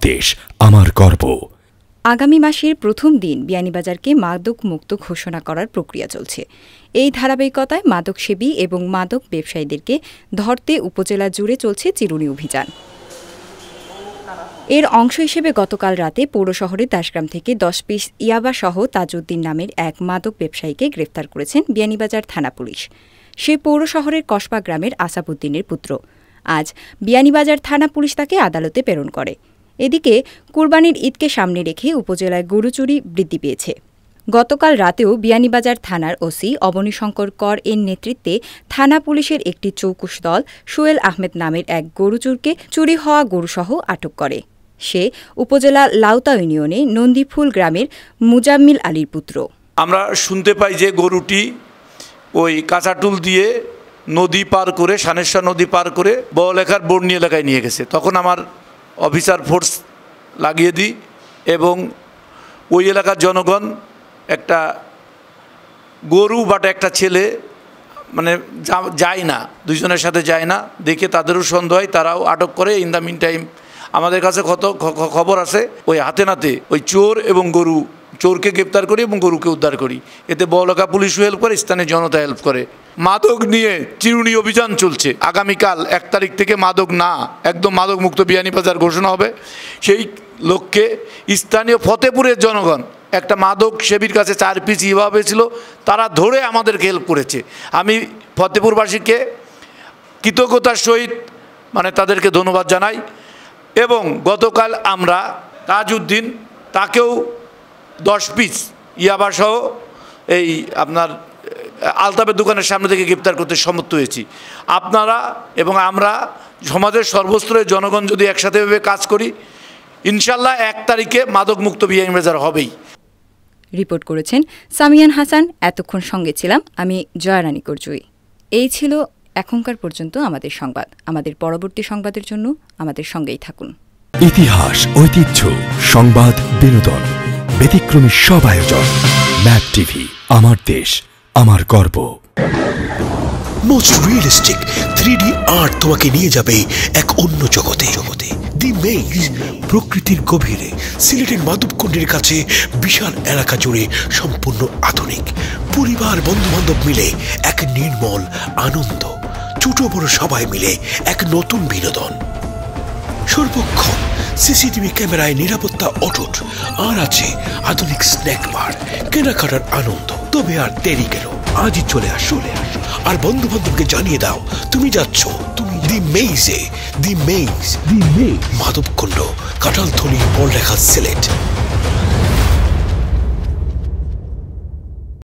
দেশ, আমার গর্ব। আগামী মাসের প্রথম দিন বিয়ানীবাজারকে মাদক মুক্ত ঘোষণা করার প্রক্রিয়া চলছে। এই ধারাবাহিকতায় মাদকসেবী এবং মাদক ব্যবসায়ীদেরকে ধরতে উপজেলা জুড়ে চলছে চিরুনি অভিযান। এর অংশ হিসেবে গতকাল রাতে পৌর শহরের দাসগ্রাম থেকে 10 পিস ইয়াবাসহ তাজউদ্দিন নামের এক মাদক ব্যবসায়ীকে গ্রেফতার করেছেন বিয়ানীবাজার থানা পুলিশ। সে পৌর শহরের কসবা গ্রামের আসাবউদ্দিনের পুত্র। আজ বিয়ানীবাজার থানা পুলিশ তাকে আদালতে প্রেরণ করে। এদিকে কুরবানির ঈদকে সামনে রেখে উপজেলায় গরু চুরি বৃদ্ধি পেয়েছে। গতকাল রাতেও বিয়ানীবাজার থানার ওসি অবনীশঙ্কর কর এর নেতৃত্বে থানা পুলিশের একটি চৌকুশ দল সোহেল আহমেদ নামের এক গরুচোরকে চুরি হওয়া গরুসহ আটক করে। সে উপজেলা লাউতা ইউনিয়নে নন্দীফুল গ্রামের মুজাম্মিল আলীর পুত্র। আমরা শুনতে পাই যে গরুটি ওই কাঁচাটুল দিয়ে নদী পার করে, সানেশ্বর নদী পার করে বড়লেখার বর্ণি এলাকায় নিয়ে গেছে। তখন আমার অফিসার ফোর্স লাগিয়ে দিই এবং ওই এলাকার জনগণ একটা গরু বাট একটা ছেলে মানে যায় না, দুইজনের সাথে যায় না দেখে তাদেরও সন্দেহ হয়, তারাও আটক করে। ইন দ্য মিন টাইম আমাদের কাছে খবর আছে ওই হাতে নাতে ওই চোর এবং গরু, চোরকে গ্রেপ্তার করি এবং গরুকে উদ্ধার করি। এতে বড়লেখা পুলিশও হেল্প করে, স্থানীয় জনতা হেল্প করে। মাদক নিয়ে চিরুনি অভিযান চলছে। আগামীকাল 1 তারিখ থেকে মাদক না, একদম মাদক মুক্ত বিয়ানীবাজার ঘোষণা হবে। সেই লক্ষ্যে স্থানীয় ফতেপুরের জনগণ একটা মাদক সেবীর কাছে 4 পিস এভাবে ছিল, তারা ধরে আমাদেরকে হেল্প করেছে। আমি ফতেপুরবাসীকে কৃতজ্ঞতার সহিত মানে তাদেরকে ধন্যবাদ জানাই। এবং গতকাল আমরা তাজউদ্দিন তাকেও 10 পিস ইয়াবাসহ এই আপনার আলতাফের দোকানের সামনে থেকে গ্রেপ্তার করতে সমর্থ হয়েছি। আপনারা এবং আমরা সমাজের সর্বস্তরের জনগণ যদি একসাথে ভাবে কাজ করি, ইনশাল্লাহ 1 তারিখে মাদক মুক্ত বিয়ানীবাজার হবেই। রিপোর্ট করেছেন সামিয়ান হাসান। এতক্ষণ সঙ্গে ছিলাম আমি জয়রানী করজুই। এই ছিল এখনকার পর্যন্ত আমাদের সংবাদ। আমাদের পরবর্তী সংবাদের জন্য আমাদের সঙ্গেই থাকুন। ইতিহাস, ঐতিহ্য, সংবাদ, বিনোদন, ব্যতিক্রমী সব আয়োজন। ম্যাপ টিভি, আমার দেশ, আমার গর্ব। মোস্ট রিয়েলিস্টিক 3D আর্ট তোমাকে নিয়ে যাবে এক অন্য জগতে। দি মেইজ, প্রকৃতির গভীরে সিলেটের মাধবকুণ্ডের কাছে বিশাল এলাকা জুড়ে সম্পূর্ণ আধুনিক। পরিবার বন্ধুবান্ধব মিলে এক নির্মল আনন্দ, ছোট বড় সবাই মিলে এক নতুন বিনোদন। সর্বক্ষণ সিসিটিভি ক্যামেরায় নিরাপত্তা অটুট, আর আছে আধুনিক স্ন্যাক বার, কেনাকাটার আনন্দ। তবে আর দেরি কেন, আজই চলে আসো আর বন্ধু বান্ধবকে জানিয়ে দাও তুমি যাচ্ছ। তুমি দি মেইজে, দি মেইজ, মাধবকুণ্ড, কাঁঠালতলী, বড়লেখা, সিলেট।